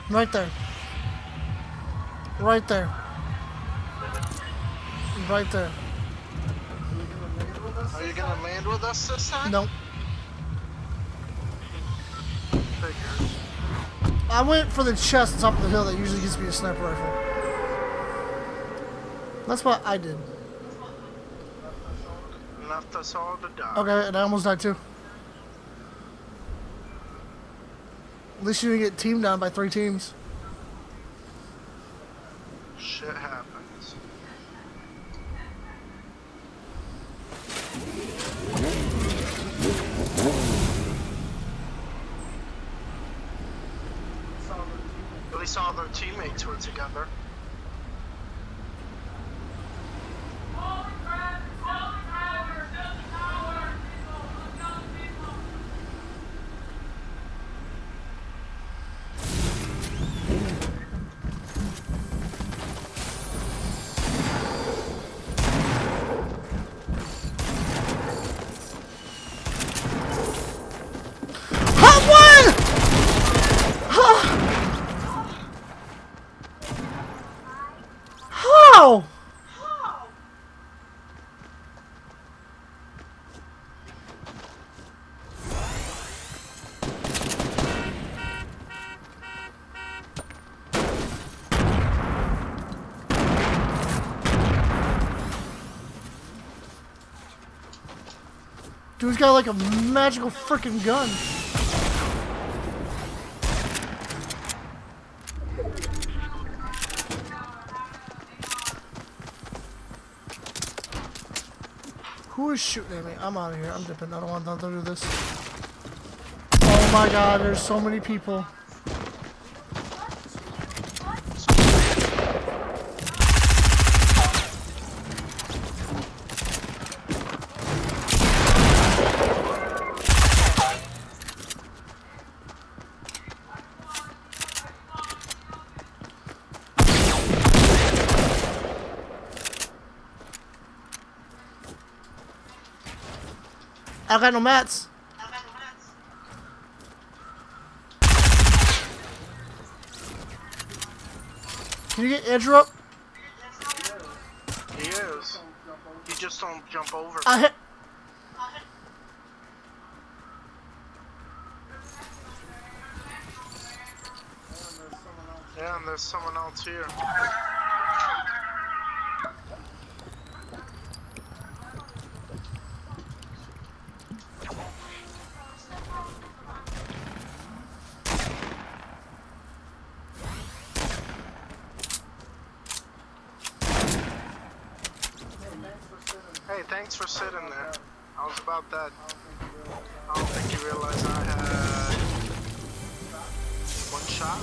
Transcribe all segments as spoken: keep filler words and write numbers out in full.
Right there. Right there. Right there. Are you gonna land with us this time? Nope. Figures. I went for the chest on top of the hill that usually gives me a sniper rifle. That's what I did. Left us all to die. Okay, and I almost died too. At least you didn't get teamed down by three teams. Shit happens. At least all their teammates were together. How? Dude's got like a magical freaking gun. Who is shooting at me? I'm out of here. I'm dipping. I don't want nothing to do this. Oh my god, there's so many people. I got no mats. Can you get Andrew up? He is. You just don't jump over. I hit. Yeah, and there's someone else here. Hey, thanks for sitting there. I was about that. I don't think you realized I had one shot.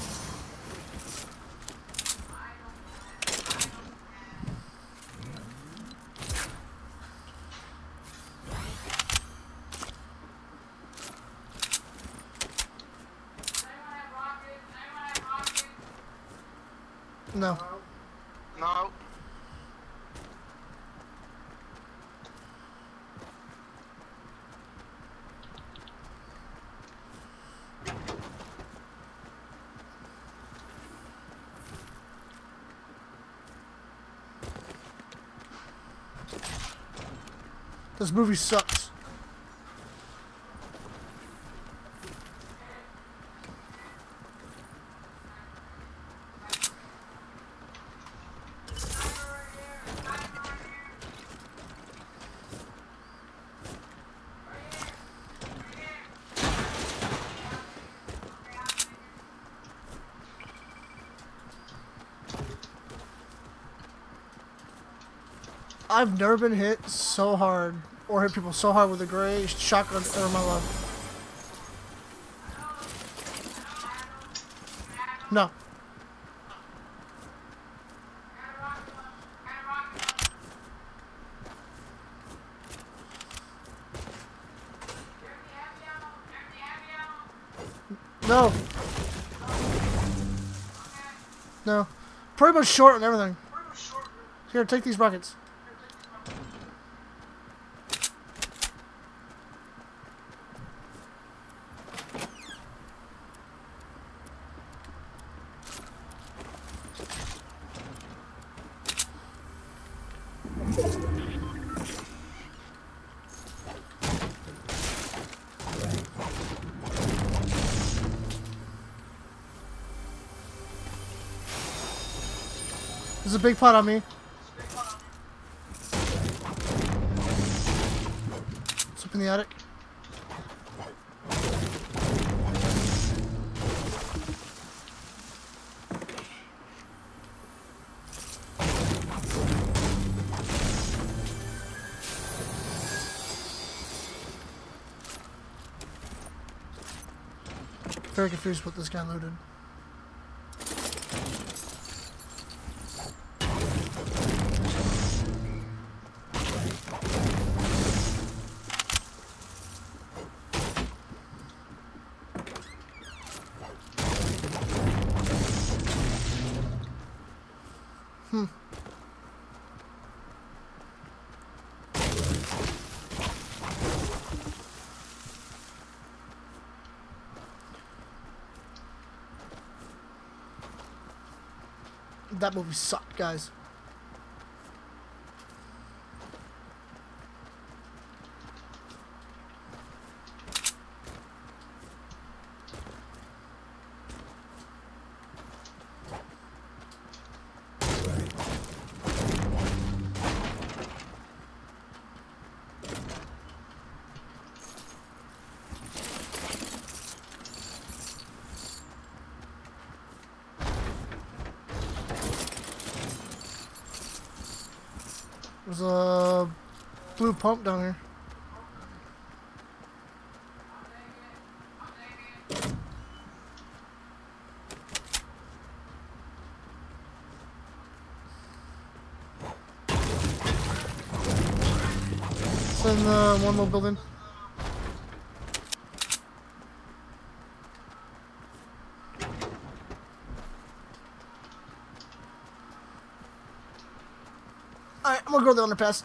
No. No. This movie sucks. I've never been hit so hard or hit people so hard with a gray shotgun ever in my life. No. No. No. Pretty much short and everything. Here, take these rockets. There's a big pot on me. It's up in the attic. Very confused what this guy looted. Hmm. That movie sucked, guys. There's a blue pump down here. It's in the one little building. Alright, I'm gonna go to the underpass.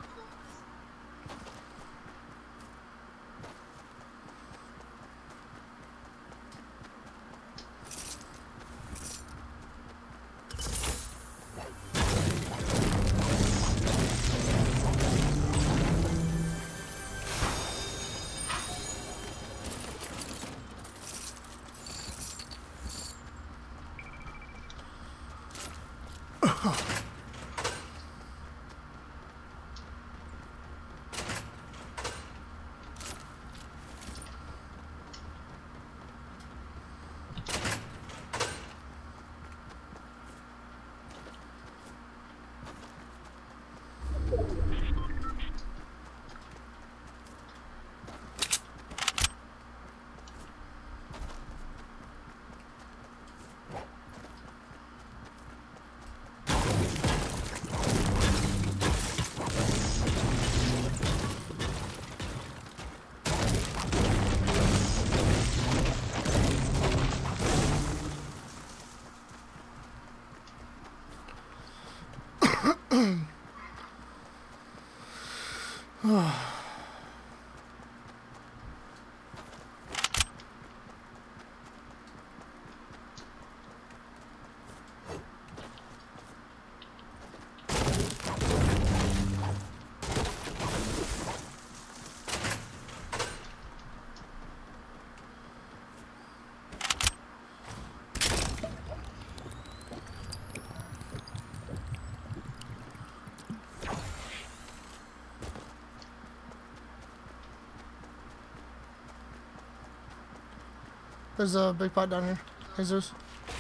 There's a big pot down here. Jesus.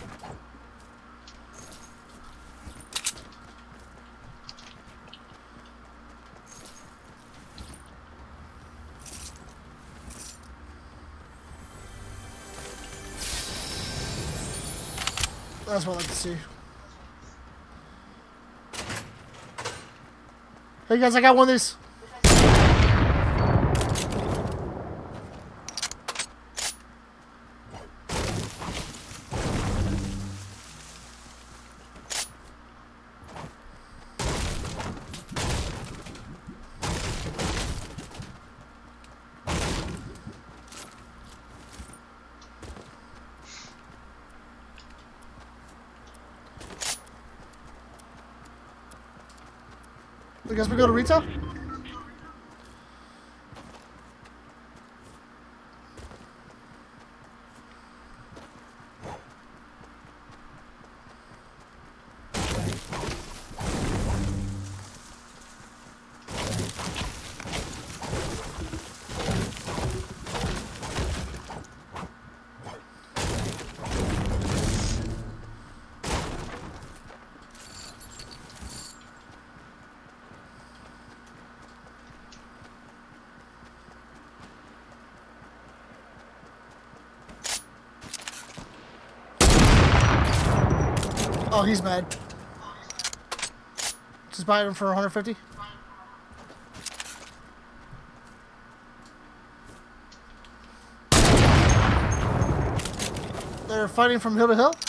That's what I like to see. Hey guys, I got one of these. I guess we go to retail? Oh, he's mad. Just buying him for one hundred fifty. They're fighting from hill to hill.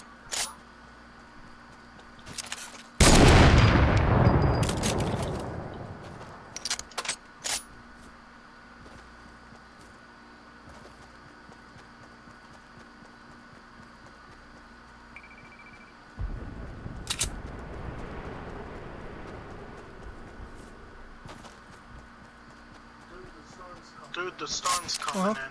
Dude, the storm's coming Uh-huh. in.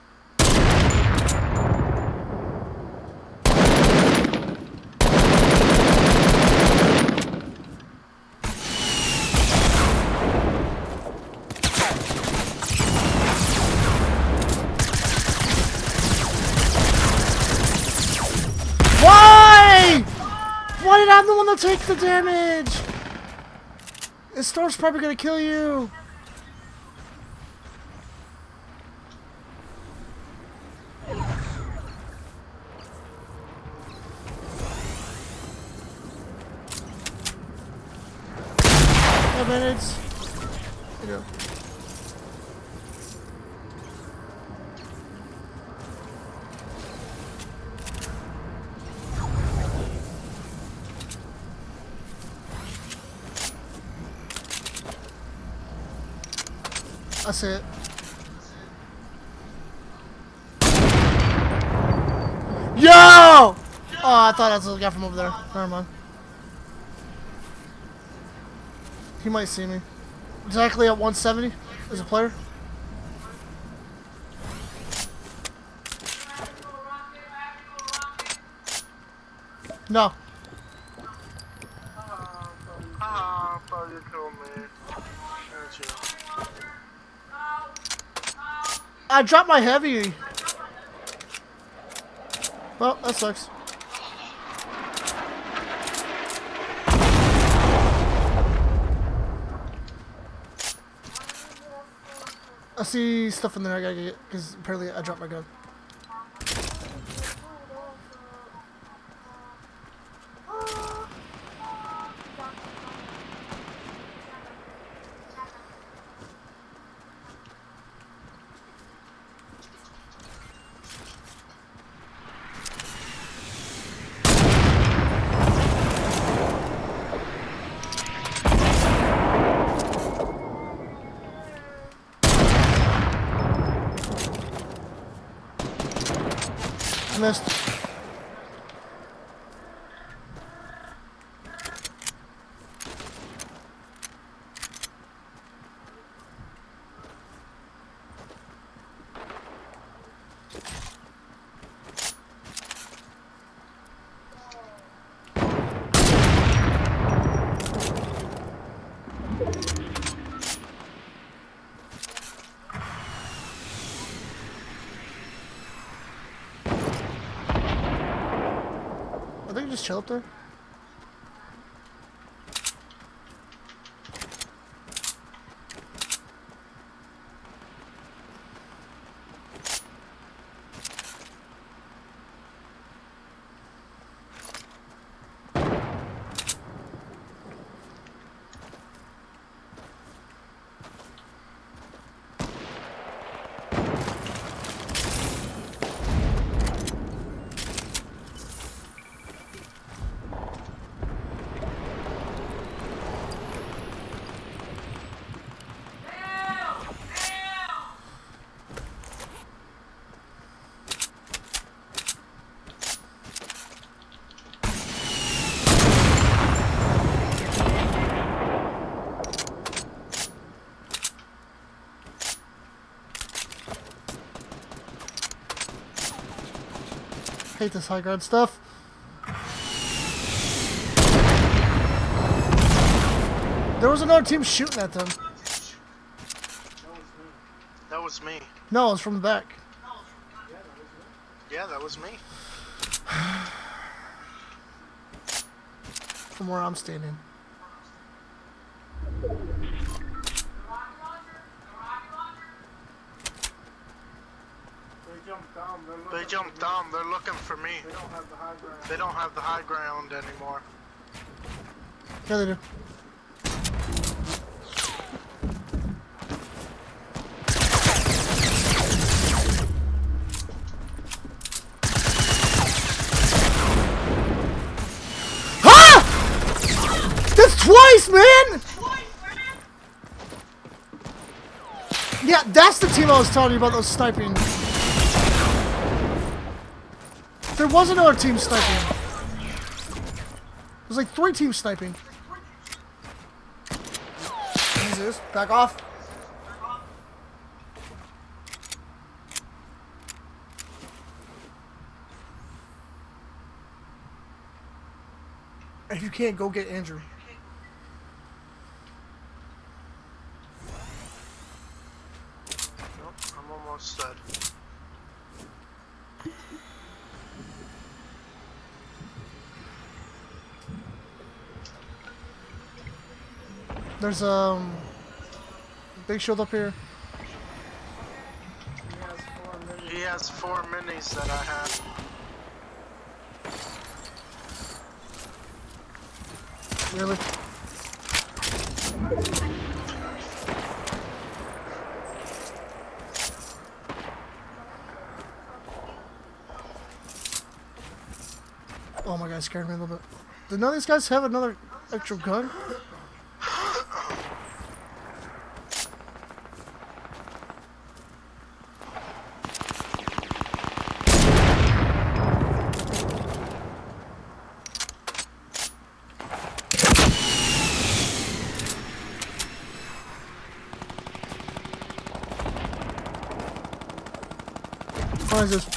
Why? Why did I'm the one to take the damage? This storm's probably gonna kill you. Five minutes. There you go. That's it. Yo! Oh, I thought that was the guy from over there. Never mind. He might see me. Exactly at one seventy as a player. No. Ah, thought you killed me. That's you. I dropped my heavy. Well, that sucks. I see stuff in there I gotta get because apparently I dropped my gun. I missed. I think just chill up there. Hate this high ground stuff. There was another team shooting at them. That was me. No, it was from the back. Yeah, that was me. From where I'm standing. They jumped down. They're looking for me. They don't have the high ground anymore. Yeah, they do. Twice, man! Yeah, that's the team I was telling you about, those sniping. There was another team sniping. There's like three teams sniping. Jesus, back off. If you can't, go get Andrew. Dead. There's um big shield up here. He has four minis that I have. Really? Oh my god, scared me a little bit. Did none of these guys have another extra gun? What is this?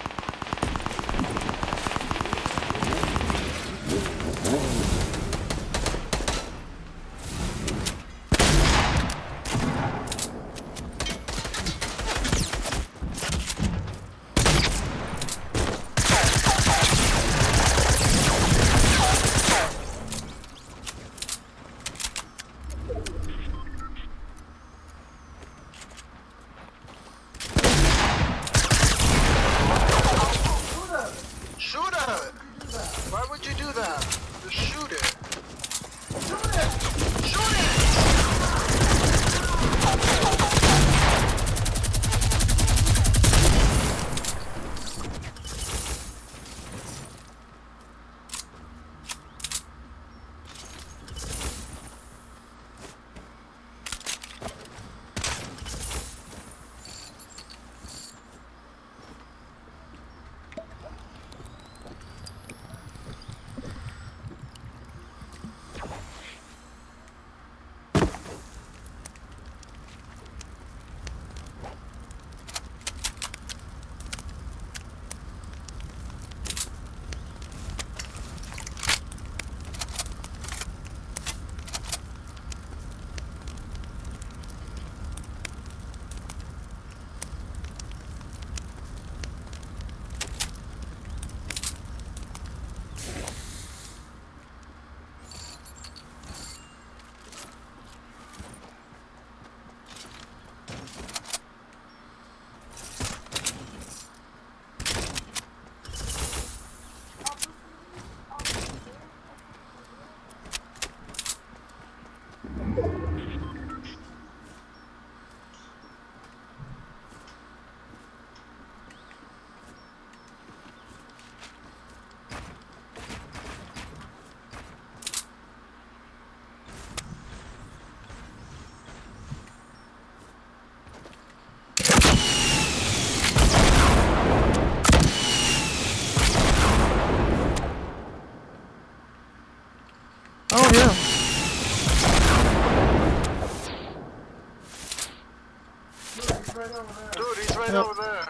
Oh, yeah. Dude, he's right Yep. over there.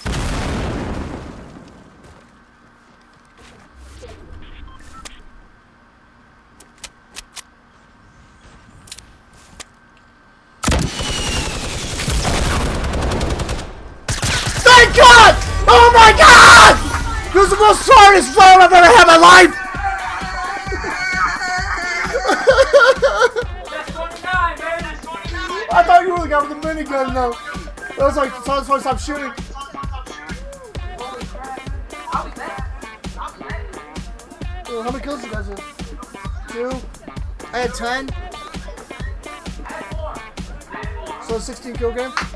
Thank God! Oh my God! This is the most hardest round I've ever had in my life! I thought you were the guy with the minigun though. I was like, so I was supposed to stop shooting. So how many kills you guys have? Two? I had ten. So sixteen kill game?